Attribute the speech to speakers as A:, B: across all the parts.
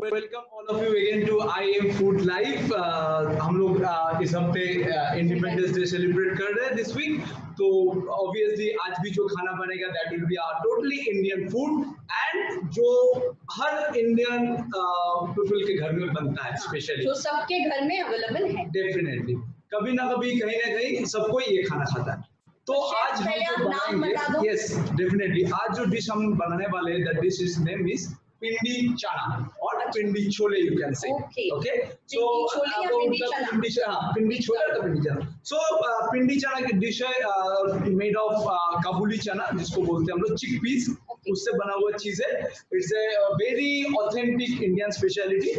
A: Welcome all of you again to I am food life. हम लोग इस हफ्ते इंडिपेंडेंस डे सेलिब्रेट कर रहे हैं दिस वीक, तो ऑब्वियसली आज भी जो खाना बनेगा that will be our totally Indian food and जो हर इंडियन पीपल के घर में बनता है, स्पेशली
B: जो सबके घर में अवेलेबल है।
A: डेफिनेटली कभी ना कभी कहीं ना कहीं सबको ये खाना खाता है। तो आज हम जो बनाएंगे, यस डेफिनेटली, आज जो डिश हम बनाने वाले हैं the dish is name is Pindi chana और Pindi chole, you can say. Okay, so Pindi chole तो पिंडी चना। सो पिंडी चना की डिश है मेड ऑफ काबुली चना, जिसको बोलते हैं हम लोग चिक पीस, उससे बना हुआ चीज है। It's a very authentic Indian speciality.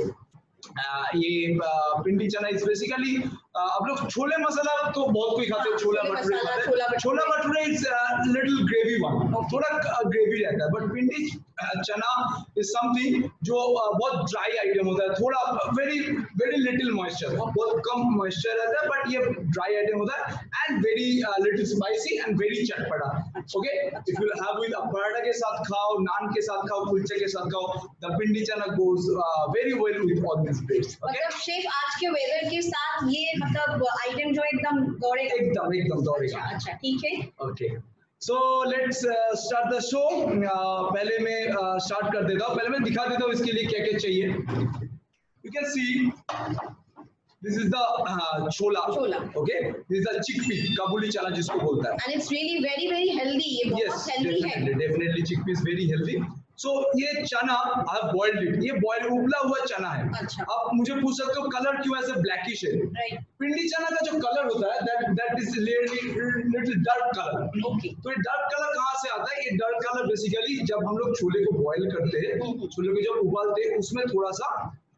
A: ये पिंडी चना इज बेसिकली आप लोग छोले मसाला तो बहुत कोई खाते हैं, छोला भटूरे खाते हैं। Chola bhature is little gravy one, थोड़ा ग्रेवी रहता है, बट पिंडी चना इज समथिंग जो बहुत ड्राई आइटम होता है, थोड़ा वेरी वेरी लिटिल मॉइस्चर, बहुत कम मॉइस्चर रहता है, बट ये ड्राई आइटम होता है and very little spicy and very chatpata. Okay, if you have with paratha के साथ खाओ, नान के साथ खाओ, कुलचे के साथ खाओ, the Pindi chana goes very well with all this dishes.
B: मतलब शेफ आज के वेदर के साथ ये मतलब आइटम जो एकदम दौड़ेगा, एकदम दौड़ेगा। अच्छा ठीक है,
A: okay, so let's start the show. पहले मैं स्टार्ट कर देता हूँ, पहले मैं दिखा देता हूँ इसके लिए क्या क्या चाहिए। You can see this is the chola, okay, this is the chickpea, Kabuli chana जिसको बोलता है,
B: and it's really very very healthy, ये बहुत हेल्दी है।
A: Definitely chickpea is very healthy. So ये चना आई हैव बॉइल्ड इट, ये बॉइल उबला हुआ चना है।
B: अच्छा।
A: आप मुझे पूछ सकते हो कलर क्यों ऐसे ब्लैकिश है?
B: राइट।
A: पिंडी चना का जो कलर होता है that is little dark colour.
B: Okay,
A: तो ये डार्क कलर कहाँ से आता है? ये डार्क कलर बेसिकली जब हम लोग छोले को बॉईल करते हैं, छोले को जब उबालते हैं, उसमें थोड़ा सा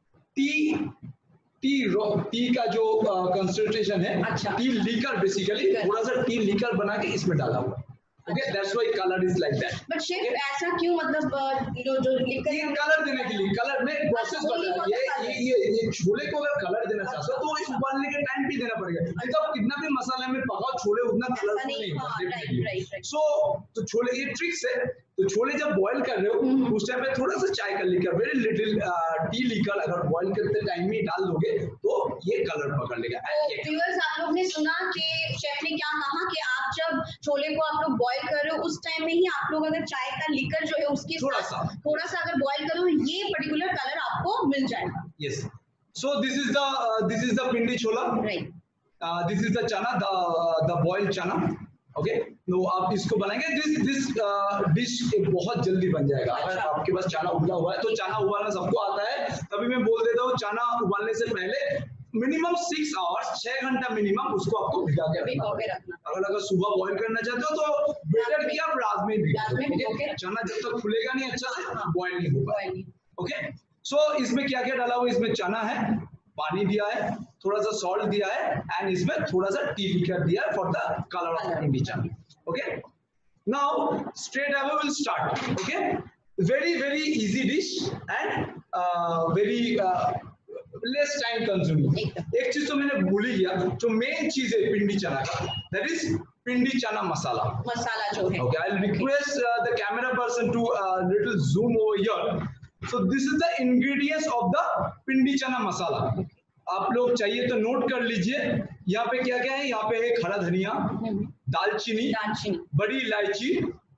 A: टी का जो कंसंट्रेशन है,
B: अच्छा,
A: टी लीकर, बेसिकली थोड़ा सा टी लीकर बना के इसमें डाला हुआ है। Okay, that's why color is like that.
B: But chef ऐसा क्यों, मतलब जो
A: ये कलर देने के लिए, कलर में प्रोसेस बता है। ये छोले को अगर कलर देना चाहते हो तो इस उबालने के टाइम भी देना पड़ेगा, नहीं तो आप कितना भी मसाले में पकाओ छोले उतना कलरफुल नहीं होगा। सो तो छोले, ये ट्रिक्स है। तो छोले जब बॉईल कर रहे हो उस टाइम पे थोड़ा सा चाय का liquor, very little tea liquor अगर बॉईल करते टाइम में डाल दोगे तो ये कलर पकड़ लेगा।
B: व्यूअर्स, आप लोग ने सुना कि शेफ ने क्या कहा कि आप जब छोले को आप लोग बॉईल कर रहे हो उस टाइम में ही आप लोग अगर चाय का लीकर जो है उसके थोड़ा सा अगर बॉईल करो, ये पर्टिकुलर कलर आपको मिल जाएगा।
A: Yes, so this is the Pindi chola,
B: right.
A: This is the chana, the boiled chana. Okay, तो आप इसको बनाएंगे, दिस डिश बहुत जल्दी बन जाएगा। अगर आपके पास चना उबला हुआ है तो चना उबालना सबको आता है, तभी मैं बोल देता हूँ चना उबालने से पहले मिनिमम 6 आवर्स, 6 घंटा मिनिमम उसको आपको भिगा के रखना। अगर सुबह बॉईल करना चाहते हो तो बेटर कि आप रात में भिगा दो। चना जब तक फूलेगा नहीं अच्छा से, बॉईल नहीं होगा। ओके, सो इसमें क्या क्या डाला हुआ? इसमें चना है, पानी दिया है, थोड़ा सा सॉल्ट दिया है एंड इसमें थोड़ा सा टी लीकर दिया है for the colour of Pindi chana. Okay, now straight away will start. Okay, very very easy dish and very less time consuming. एक चीज तो मैंने भूल ही गया, जो मेन चीज है पिंडी चना का, दैट इज पिंडी चना मसाला
B: जो है।
A: Okay, I'll request the camera person to little zoom over here. So this is the ingredients of the पिंडी चना मसाला। आप लोग चाहिए तो नोट कर लीजिए। यहाँ पे क्या क्या है? यहाँ पे है खड़ा धनिया, दालचीनी, बड़ी इलायची,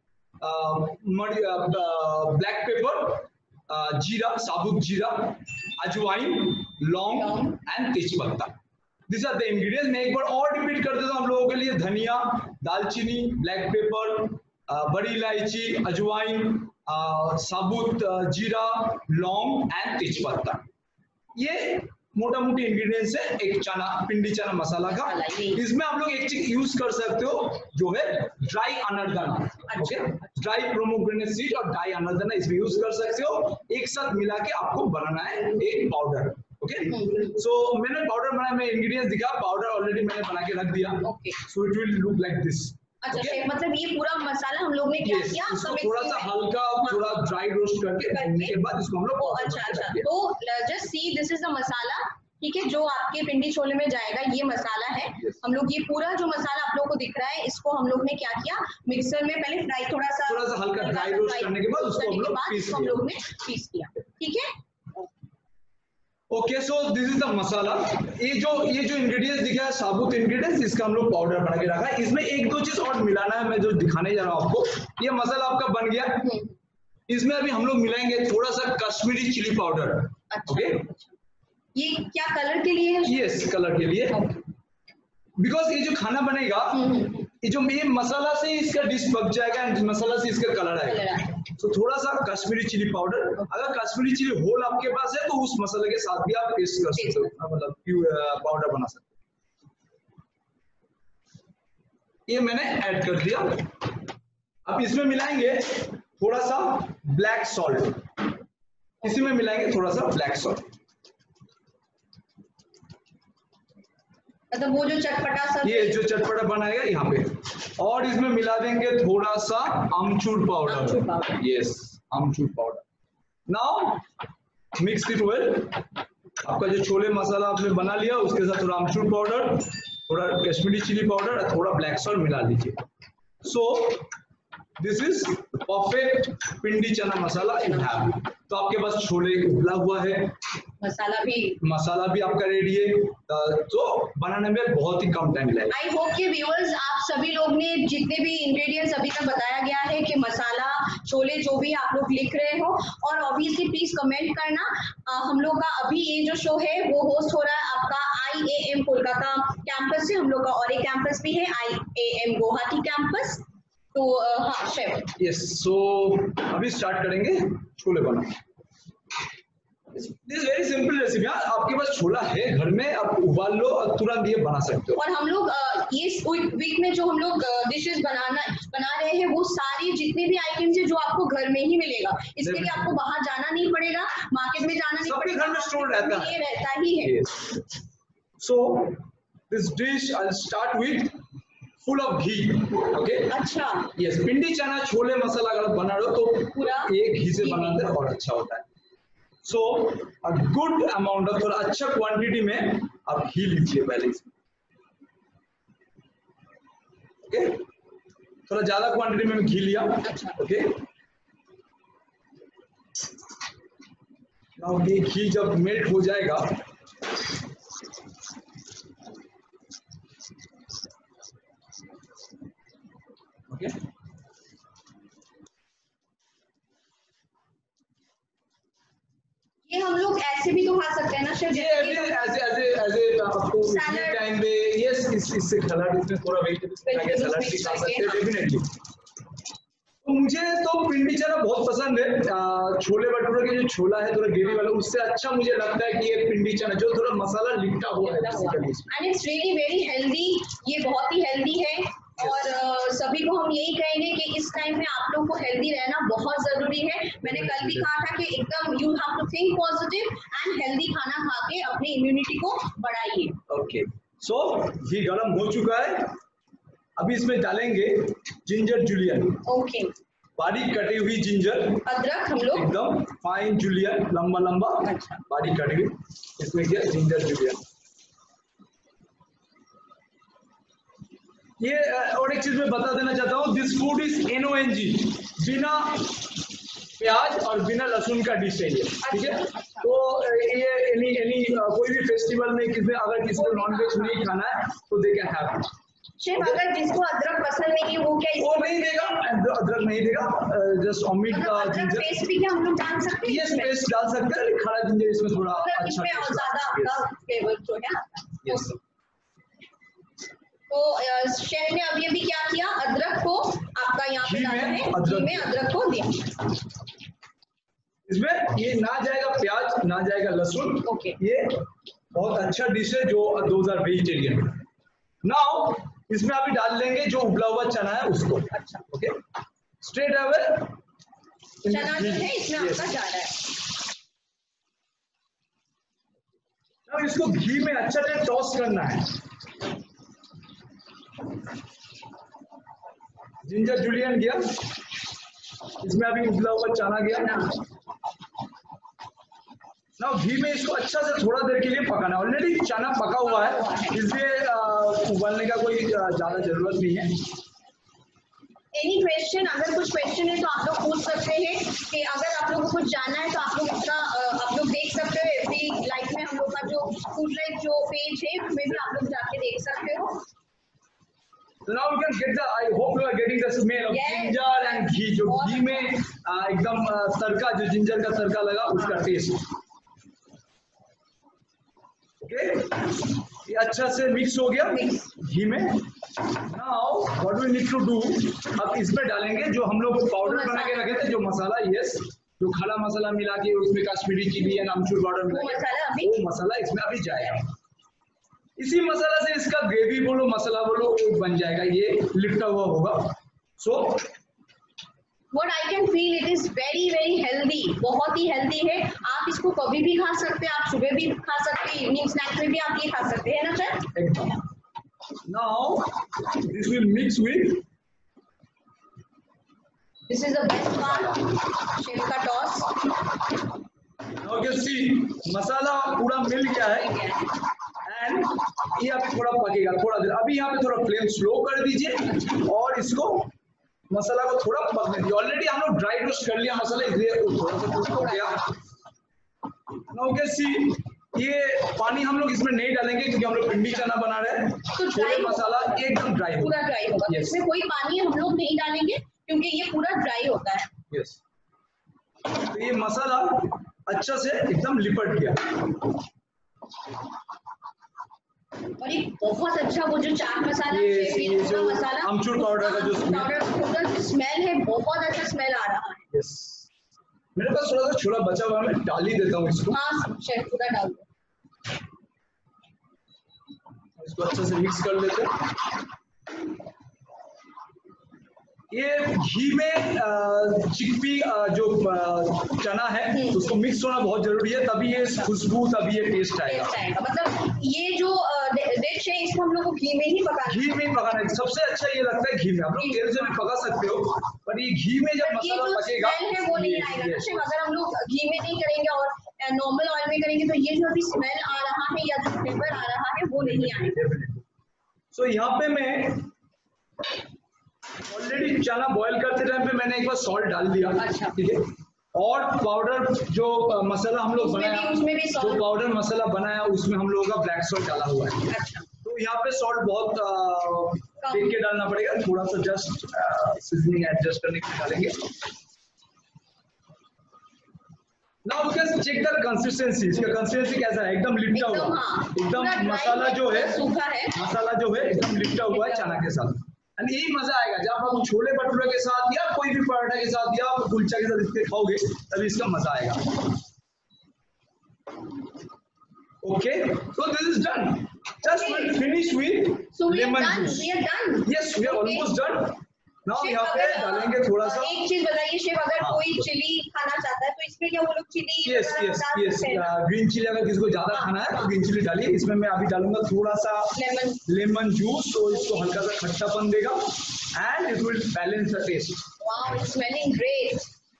A: ब्लैक पेपर, जीरा, साबुत जीरा, अजवाइन, लौंग एंड तेजपत्ता। This are the ingredients. मैं एक बार और रिपीट कर देता हूँ आप लोगों के लिए। धनिया, दालचीनी, ब्लैक पेपर, बड़ी इलायची, अजवाइन, साबुत जीरा, लौंग एंड तेजपत्ता। ये मोटा मोटी इंग्रेडिएंट्स है एक चना, पिंडी चना मसाला का। इसमें आप लोग एक चीज यूज कर सकते हो जो है dry anardana. Okay, dry pomegranate seed और ड्राई अनरदाना इसमें यूज कर सकते हो। एक साथ मिला के आपको बनाना है एक पाउडर। ओके, सो मैंने पाउडर बनाया, मैं इंग्रेडिएंट्स दिखा, पाउडर ऑलरेडी मैंने बना के रख दिया। So it will look like this.
B: अच्छा शेफ, मतलब ये पूरा मसाला हम लोग ने क्या किया?
A: थोड़ा सा हल्का, थोड़ा ड्राई रोस्ट करके भूनने के बाद इसको हम लोग
B: अच्छा तो just see this is the masala, ठीक है, जो आपके पिंडी छोले में जाएगा। ये मसाला है। हम लोग ये पूरा जो मसाला आप लोगों को दिख रहा है, इसको हम लोग ने क्या किया, मिक्सर में पहले फ्राई, थोड़ा सा
A: हल्का ड्राई रोस्ट करने के बाद उसको हम लोग ने पीस किया।
B: ठीक है।
A: Okay, so this is the masala. ये जो इंग्रेडिएंट्स दिखा है साबुत इंग्रेडिएंट्स, इसका हम लोग पाउडर बना के रखा है। इसमें एक दो चीज और मिलाना है, मैं जो दिखाने जा रहा हूँ आपको। ये मसाला आपका बन गया। इसमें अभी हम लोग मिलाएंगे थोड़ा सा कश्मीरी चिली पाउडर। ओके,
B: ये क्या कलर के लिए है?
A: यस, कलर के लिए। बिकॉज ये जो खाना बनेगा, ये जो ये मसाला से इसका डिश पक जाएगा, मसाला से इसका कलर आएगा। तो थोड़ा सा कश्मीरी चिली पाउडर, अगर कश्मीरी चिली होल आपके पास है तो उस मसाले के साथ भी आप पेस्ट कर सकते हो, मतलब पाउडर बना सकते हो। ये मैंने ऐड कर दिया। अब इसमें मिलाएंगे थोड़ा सा ब्लैक सॉल्ट। इसी में मिलाएंगे थोड़ा सा ब्लैक सॉल्ट,
B: मतलब वो जो चटपटा सा,
A: ये जो चटपटा बनाएगा यहाँ पे। और इसमें मिला देंगे थोड़ा सा amchur powder. Yes, amchur powder. Now mix it well. आपका जो छोले मसाला आपने बना लिया, उसके साथ थोड़ा आमचूर पाउडर, थोड़ा कश्मीरी चिली पाउडर, थोड़ा ब्लैक सॉल्ट मिला लीजिए। So this is perfect Pindi chana masala you have. तो आपके पास छोले उबला हुआ है, मसाला भी आपका रेडी है, तो बनाने में बहुत ही कम टाइम लगेगा।
B: आई होप कि व्यूअर्स, आप सभी लोग ने जितने भी इंग्रेडिएंट्स अभी तक बताया गया है कि मसाला, छोले, जो भी आप लोग लिख रहे हो, और ऑब्वियसली प्लीज कमेंट करना। हम लोग का अभी ये जो शो है वो होस्ट हो रहा है आपका IAM कोलकाता कैंपस से। हम लोग का और एक कैंपस भी है, IAM गुवाहाटी कैंपस। तो हाँ शेफ।
A: यस, सो अभी स्टार्ट करेंगे छोले बनाना। This very simple recipe. आपके पास छोला है घर में, आप उबाल लो और तुरंत ये बना सकते हो।
B: और हम लोग ये वीक में जो हम लोग डिशेस बना रहे हैं, वो सारी जितने भी आइटम्स है जो आपको घर में ही मिलेगा। इसके लिए आपको बाहर जाना नहीं पड़ेगा, मार्केट में जाना नहीं पड़ेगा,
A: घर में स्टोर रहता है,
B: ये रहता ही है।
A: So this dish I start with full of ghee. Okay,
B: अच्छा,
A: यस, पिंडी चना छोले मसाला अगर बना रहे हो तो
B: पूरा
A: एक घी से बनाते हैं और अच्छा होता है। So a good amount of, थोड़ा अच्छा क्वांटिटी में आप घी लीजिए पहले इसमें। ओके, थोड़ा ज्यादा क्वांटिटी में घी लिया। ओके, नाउ ये घी जब मेल्ट हो जाएगा, ओके,
B: ये हम लोग ऐसे भी तो खा सकते हैं ना शेफ?
A: ये ऐसे आपको टाइम पे, यस, इससे सलाद, इसमें थोड़ा वेजिटेबल्स मिला के सलाद भी खा सकते हैं डेफिनेटली। तो मुझे तो पिंडी चना बहुत पसंद है। छोले भटूरे के जो छोला है थोड़ा ग्रेवी वाला, उससे अच्छा मुझे लगता है कि ये पिंडी चना जो थोड़ा मसाला लिपटा हुआ है,
B: and it's really very healthy. ये बहुत ही हेल्दी है, और सभी को हम यही कहेंगे कि इस टाइम में आप लोग को हेल्दी रहना बहुत जरूरी है। मैंने कल भी कहा था कि एकदम you have to think positive and healthy खाना खा के अपनी इम्यूनिटी को बढ़ाइए।
A: ओके, सो घी गरम हो चुका है। अभी इसमें डालेंगे जिंजर जूलियन।
B: ओके,
A: बारीक कटी हुई जिंजर,
B: अदरक हम लोग
A: एकदम फाइन जूलियन, लंबा लंबा बारीक कटी हुई, इसमें किया जिंजर जूलियन। ये और एक चीज मैं बता देना चाहता हूँ, दिस फूड इज NONG, बिना प्याज और बिना लहसुन का डिश है ये, ठीक है। तो ये एनी कोई भी फेस्टिवल में अगर किसी को नॉनवेज नहीं खाना है तो दे कैन हैव।
B: शेफ, अगर जिसको अदरक पसंद नहीं है वो क्या
A: वो नहीं देगा, अदरक नहीं देगा, जस्ट ओमिट का जिंजर
B: पेस्ट भी क्या हम लोग डाल सकते हैं?
A: यस, पेस्ट डाल सकते हैं, खड़ा जिंजर इसमें थोड़ा अच्छा
B: इसमें और ज्यादा आपका फ्लेवर जो है।
A: यस।
B: तो शेफ ने अभी अभी क्या किया, अदरक को आपका यहाँ पे डाला है, घी में अदरक को दिया।
A: इसमें ये ना जाएगा प्याज, ना जाएगा लहसुन।
B: ओके,
A: ये बहुत अच्छा डिश है जो दोज आर वेजिटेरियन। नाउ इसमें अभी डाल लेंगे जो उबला हुआ चना है उसको।
B: अच्छा,
A: ओके, स्ट्रेट अवे
B: चना जो है इसमें आपका जा रहा है।
A: अब इसको घी में अच्छा से टॉस करना है। जिंजर जूलियन गया, इसमें अभी उबला हुआ चना गया ना। घी में इसको अच्छा से थोड़ा देर के लिए पकाना है। ऑलरेडी चना पका हुआ है, इसलिए उबालने का कोई ज्यादा जरूरत नहीं है।
B: एनी क्वेश्चन, अगर कुछ क्वेश्चन है तो आप लोग पूछ सकते हैं, कि अगर आप लोगों को कुछ जानना है तो आप लोग देख सकते हो। एवरी लाइफ में शेप में भी आप लोग जाके देख सकते हो।
A: So now you can get the, I hope you are getting the smell of ginger and ghee. जो घी में एकदम तड़का, जो जिंजर का तड़का लगा उसका टेस्ट। ओके, ये अच्छा से मिक्स हो गया घी में। Now what we need to do, अब इसमें डालेंगे जो हम लोग पाउडर बना के रखे थे, जो मसाला, यस, जो खड़ा मसाला मिला के उसमें कश्मीरी चिली या आमचूर पाउडर मिला के वो मसाला इसमें अभी जाएगा। इसी मसाला से इसका ग्रेवी बोलो, मसाला बोलो, वो बन जाएगा, ये लिपटा हुआ होगा। सो
B: What I can feel, it is very very healthy, बहुत ही हेल्दी है। आप इसको कभी भी खा सकते हैं, आप सुबह भी खा सकते हैं, इवनिंग स्नैक्स में भी आप ये खा सकते हैं ना सर।
A: एकदम। Now this will mix with,
B: This is the best part, chef का toss.
A: now you can see masala पूरा मिल गया है एंड ये अब थोड़ा पकेगा थोड़ा देर। अभी यहाँ पे थोड़ा फ्लेम स्लो कर दीजिए और इसको मसाला को थोड़ा पकने दीजिए। ऑलरेडी हम लोग ड्राई रोस्ट कर लिया मसाला, इसलिए थोड़ा सा कुक हो गया। नाउ यू कैन सी ये पानी हम लोग इसमें नहीं डालेंगे क्योंकि हम लोग भिंडी चना बना रहे हैं, तो छोले मसाला एकदम ड्राई होगा,
B: पूरा ड्राई होगा।
A: yes.
B: इसमें कोई पानी हम लोग नहीं डालेंगे क्योंकि ये पूरा ड्राई होता है।
A: यस, तो ये मसाला अच्छा से एकदम लिपट गया
B: और ये बहुत अच्छा वो जो चाट मसाला,
A: ये जो
B: मसाला,
A: आमचूर पाउडर का जो
B: स्मेल है, बहुत अच्छा स्मेल आ रहा है।
A: यस, मेरे पास थोड़ा सा छोला बचा हुआ है, मैं डाल ही देता हूँ इसको।
B: हाँ शेफ, पूरा डाल दो।
A: इसको अच्छे से मिक्स कर लेते हैं। ये घी में चिकपी जो चना है उसको मिक्स होना बहुत जरूरी है, तभी ये खुशबू, तभी ये टेस्ट आएगा।
B: मतलब ये जो डिश है इसको हम लोग को घी में ही पकाना,
A: घी में पकाना है। सबसे अच्छा ये लगता है घी में। आप लोग तेल से भी पका सकते हो, पर ये घी में जब मसाला पकेगा
B: है वो नहीं आएगा। अगर हम लोग घी में नहीं करेंगे और नॉर्मल ऑयल में करेंगे तो ये जो अभी स्मेल आ रहा है या जो फ्लेवर आ रहा है वो नहीं आएगा।
A: सो यहाँ पे मैं ऑलरेडी चना बॉईल करते टाइम पे मैंने एक बार सॉल्ट डाल दिया,
B: अच्छा
A: ठीक है, और पाउडर जो मसाला हम लोग बनाया, जो पाउडर मसाला बनाया उसमें हम लोगों का ब्लैक सॉल्ट डाला हुआ है।
B: अच्छा,
A: तो यहाँ पे सॉल्ट बहुत देख के डालना पड़ेगा, थोड़ा सा जस्ट सीजनिंग एडजस्ट करने के लिए डालेंगे। Now you can check the consistency, इसका कंसिस्टेंसी कैसा है, एकदम लिपटा हुआ, एकदम मसाला जो है, मसाला जो है एकदम लिपटा हुआ है चना के साथ। एंड यही मजा आएगा जब आप छोले भटूरे के साथ या कोई भी पराठा के साथ या कुलचा के साथ इसके खाओगे, तभी इसका मजा आएगा। Okay, so this is done. Just we'll finish with lemon juice.
B: We are done.
A: Yes, we are almost done. Now यहाँ पे डालेंगे थोड़ा सा।
B: एक चीज बताइए शेफ, अगर कोई चिली खाना चाहता है तो इसमें क्या वो लोग चिली?
A: यस, ग्रीन चिली अगर किसी को ज्यादा खाना है तो ग्रीन चिली डालिए। इसमें मैं अभी डालूंगा थोड़ा सा लेमन जूस, तो इसको हल्का सा खट्टापन देगा and it will balance the taste.
B: Wow, it's smelling great.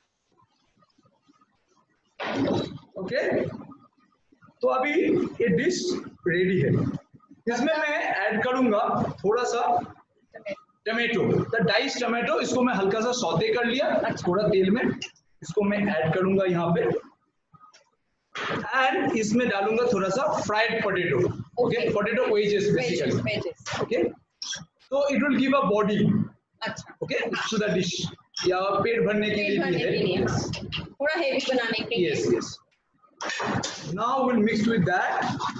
A: Okay, तो अभी ये डिश रेडी है। इसमें मैं ऐड करूंगा थोड़ा सा टमेटो, द डाइस टमेटो। इसको मैं हल्का सा सौते कर लिया थोड़ा तेल में, इसको मैं ऐड करूंगा यहाँ पे एंड इसमें डालूंगा थोड़ा सा fried potato. Okay, potato wedges basically. Okay, तो it will give a body,
B: अच्छा,
A: ओके, टू द डिश, या पेट भरने के लिए भी है,
B: थोड़ा हेवी बनाने के लिए।
A: Yes yes. Now will mix with that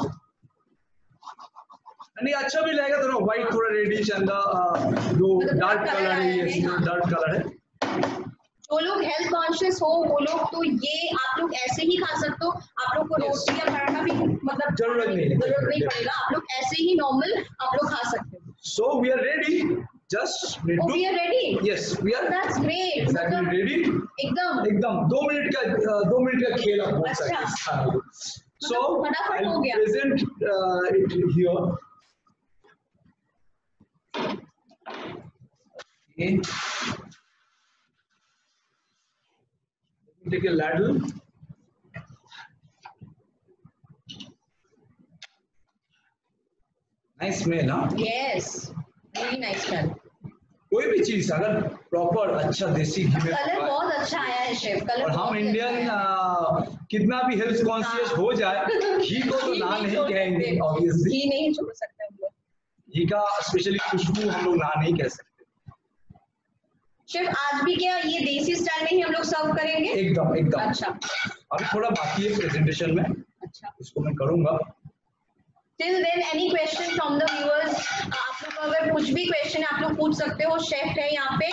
A: and ये अच्छा भी लगेगा, थोड़ा व्हाइट, थोड़ा रेडिश एंड जो डार्क कलर है, ये डार्क कलर है।
B: जो लोग हेल्थ कॉन्शियस हो वो लोग तो ये आप लोग ऐसे ही खा सकते हो। आप लोग को रोटी या पराठा भी मतलब
A: जरूरत नहीं
B: पड़ेगा, आप लोग ऐसे ही नॉर्मल आप लोग खा सकते हो।
A: So we are ready, just
B: we are ready.
A: Yes, we are.
B: That's great.
A: Exactly ready. एकदम 2 मिनट का खेल आप बोल सकते हैं। So I'll present it here. Okay. Take a ladle. Nice smell, huh?
B: Yes, really nice smell.
A: कोई भी चीज अगर प्रॉपर अच्छा देसी घी में
B: कलर बहुत अच्छा आया है शेफ, कलर
A: और हम इंडियन कितना भी हेल्थ कॉन्शियस हो जाए घी को तो ना नहीं कहेंगे ऑब्वियसली,
B: घी नहीं छोड़ सकते हम लोग,
A: घी का स्पेशली खुशबू हम लोग ना नहीं कह सकते।
B: शेफ आज भी क्या ये देसी स्टाइल में ही हम लोग सर्व करेंगे?
A: एकदम एकदम।
B: अच्छा,
A: अभी थोड़ा बाकी है प्रेजेंटेशन में,
B: अच्छा,
A: इसको मैं करूंगा।
B: Till then any question from the viewers? आप लोग को अगर कुछ भी क्वेश्चन है आप लोग पूछ सकते हो, शेफ है यहाँ पे।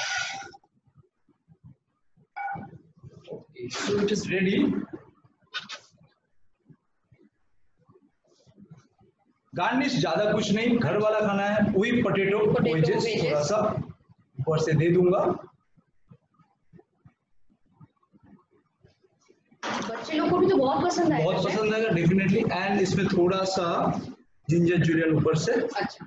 A: Okay, so it is ready. Garnish ज्यादा कुछ नहीं, घर वाला खाना है, वही पोटैटो वेजेस थोड़ा सा ऊपर से दे दूंगा।
B: बच्चे लोग को भी तो बहुत पसंद आएगा,
A: बहुत पसंद आएगा डेफिनेटली। एंड इसमें थोड़ा सा जिंजर जुलियन ऊपर से।
B: अच्छा,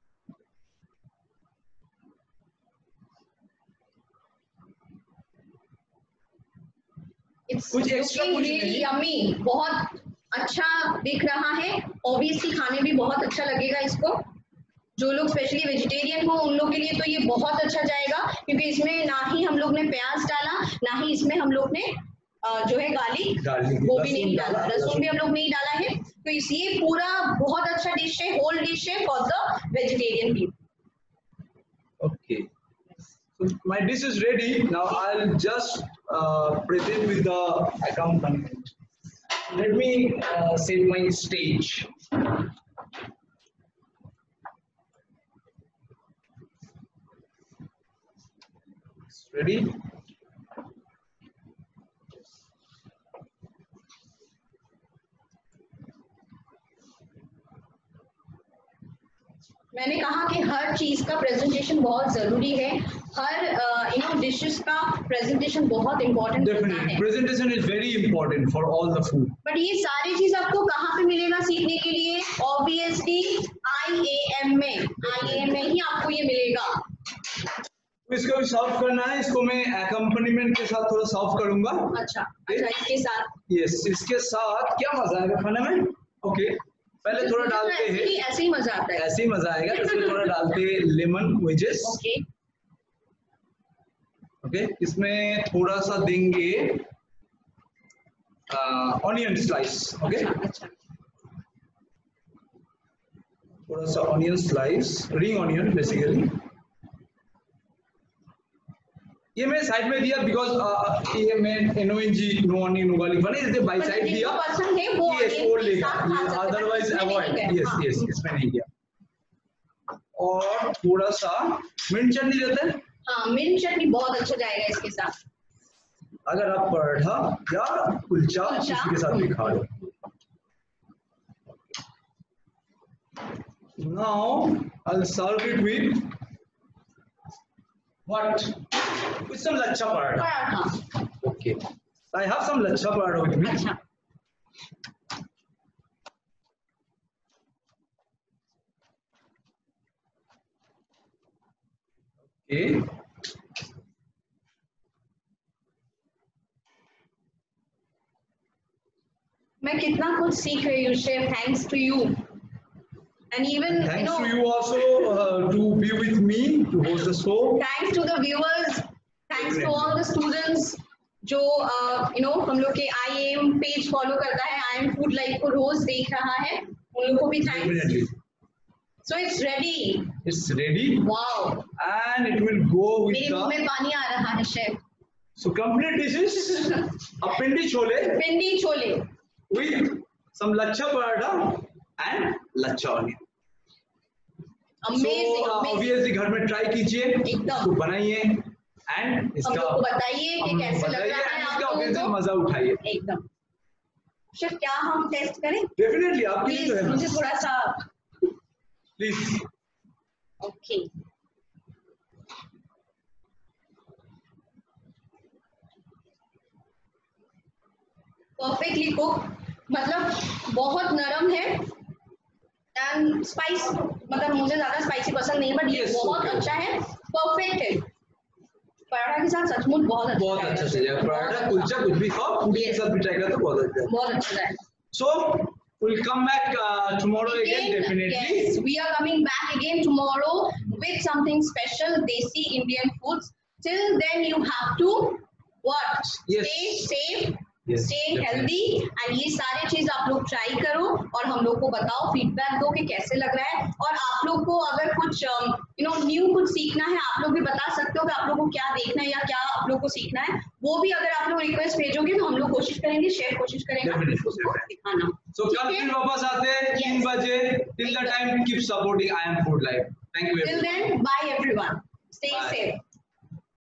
A: कुछ एक्स्ट्रा कुछ नहीं,
B: यम्मी, बहुत अच्छा दिख रहा है। ऑब्वियसली खाने भी बहुत अच्छा लगेगा इसको। जो लोग स्पेशली वेजिटेरियन हो उन लोग के लिए तो ये बहुत अच्छा जाएगा, क्योंकि इसमें ना ही हम लोग ने प्याज डाला, ना ही इसमें हम लोग ने जो है गार्लिक वो भी नहीं डाला, लहसुन भी हम लोग नहीं डाला है। तो ये पूरा बहुत अच्छा डिश है, होल डिश है for the vegetarian people.
A: Okay, so my dish is ready. Now I'll just present with the accompaniment. Let me set my stage. Ready?
B: मैंने कहा कि हर चीज का प्रेजेंटेशन बहुत जरूरी है, हर डिशेस का प्रेजेंटेशन बहुत इंपॉर्टेंट होता है।
A: Presentation is very important for all the food.
B: But ये सारी चीज आपको कहाँ पे मिलेगा सीखने के लिए? ऑब्वियसली IAM में ही आपको ये मिलेगा।
A: इसको भी सर्व करना है, इसको मैं एक्कम्पनीमेंट के साथ थोड़ा सर्व करूंगा।
B: अच्छा, इसके साथ,
A: यस, इसके साथ क्या मजा आएगा खाने में। ओके, पहले थोड़ा डालते हैं,
B: ऐसे ही मजा आता है,
A: ऐसे ही मजा आएगा। इसमें थोड़ा डालते हैं लेमन वेजेस।
B: ओके
A: ओके, इसमें थोड़ा सा देंगे ऑनियन स्लाइस। ओके,
B: अच्छा,
A: थोड़ा सा onion slice, ring onion basically. ये मैं साइड में दिया बिकॉज ये मैं NONG no onion no garlic बने, इसलिए बाई साइड दिया।
B: पसंद है वो
A: यस, वो लेगा, अदरवाइज अवॉइड। यस, इसमें नहीं दिया। और थोड़ा सा मिंट चटनी देते हैं।
B: हाँ, मिंट चटनी बहुत अच्छा जाएगा इसके साथ।
A: अगर आप पराठा या कुलचा इसके साथ भी खा लो। Now I'll serve it with what? With some lachha paratha. Okay, I have some lachha paratha with me.
B: अच्छा,
A: Okay.
B: मैं कितना कुछ सीख रही हूँ chef, thanks to you. And even
A: Thanks to you also to be with me to host the show.
B: Thanks to the viewers, thanks to all the students जो हम लोग के IAM पेज फॉलो करता है, IAM फूड लाइफ को रोज देख रहा है, उन लोगों को भी thanks. So it's ready.
A: It's ready.
B: Wow.
A: And it will go with
B: मेरे मुंह में पानी आ रहा है chef.
A: So complete dishes a pindi chole with some lachha paratha and lachha onion.
B: Amazing,
A: So
B: amazing.
A: obviously घर में ट्राई कीजिए, इसको बनाइए एंड इसका
B: हम लोग को बताइए कि कैसे लग रहा है आप लोगों को,
A: मजा उठाइए
B: एकदम। शेफ क्या हम टेस्ट करें?
A: डेफिनेटली आपके लिए तो है।
B: मुझे थोड़ा सा
A: प्लीज।
B: ओके, परफेक्टली कुक, मतलब बहुत नरम है एंड स्पाइस, मतलब मुझे ज्यादा स्पाइसी पसंद नहीं है, बट ये बहुत अच्छा है, परफेक्ट है। पराठा के साथ सचमुच बहुत अच्छा
A: चलेगा। पराठा कुलचा कुछ भी खाओ, पूरी के साथ भी ट्राई करो तो बहुत अच्छा है।
B: बहुत अच्छा है।
A: सो we'll come back tomorrow again, definitely.
B: Yes, we are coming back again tomorrow with something special, Desi Indian foods. Till then, you have to what?
A: Yes.
B: Stay safe.
A: Yes,
B: Stay
A: definitely.
B: healthy and ये सारे चीज आप लोग try करो और हम लोग को बताओ, फीडबैक दो कि कैसे लग रहा है। और आप लोग को अगर कुछ न्यू कुछ सीखना है, आप लोग भी बता सकते हो कि आप लोग को क्या देखना है या क्या आप लोग को सीखना है। वो भी अगर आप लोग रिक्वेस्ट भेजोगे तो हम लोग कोशिश करेंगे, शेयर कोशिश करेंगे उसको दिखाना।
A: So कल फिर वापस आते हैं 3 बजे। Till the time, keep supporting I Am Food Life. Thank you.
B: Till then, bye everyone. Stay safe.